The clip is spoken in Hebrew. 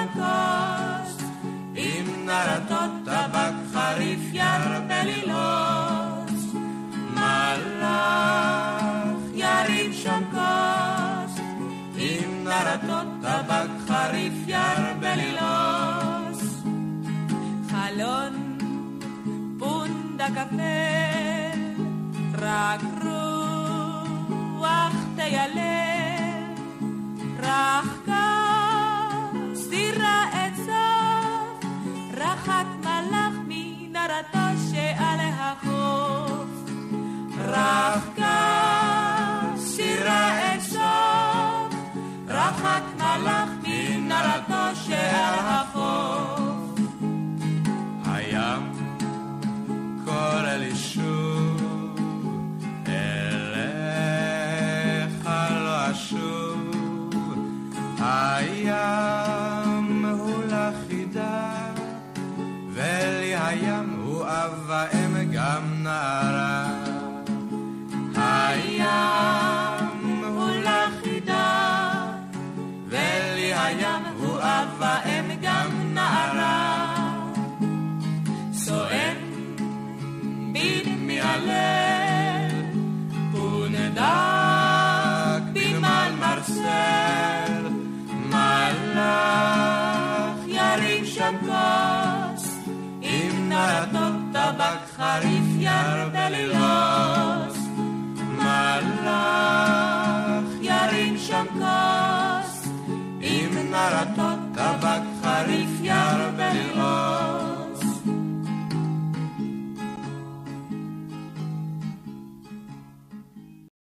שם כוס עם נרתות טבק חריף יר בלילות. מלאך ירים שם כוס עם נרתות טבק חריף יר בלילות. חלון פונדק אפל רק רוח תיילל רחקה סתירה את סוף רחק מלאך מנרתו שעל החוף. רחקה סתירה את סוף רחק מלאך מנרתו שעל החוף. הים קורא לי שוב אליך לא אשוב. הים הוא לחידה ולי הים הוא אב ואם גם נערה. הים הוא לחידה ולי הים הוא אב ואם גם נערה. סוער בין מעלל פונדק בימן מרסל. מלאך ירים שם כוס עם נרתות טבק חריף יר בלילות. מלאך ירים שם כוס עם נרתות טבק חריף יר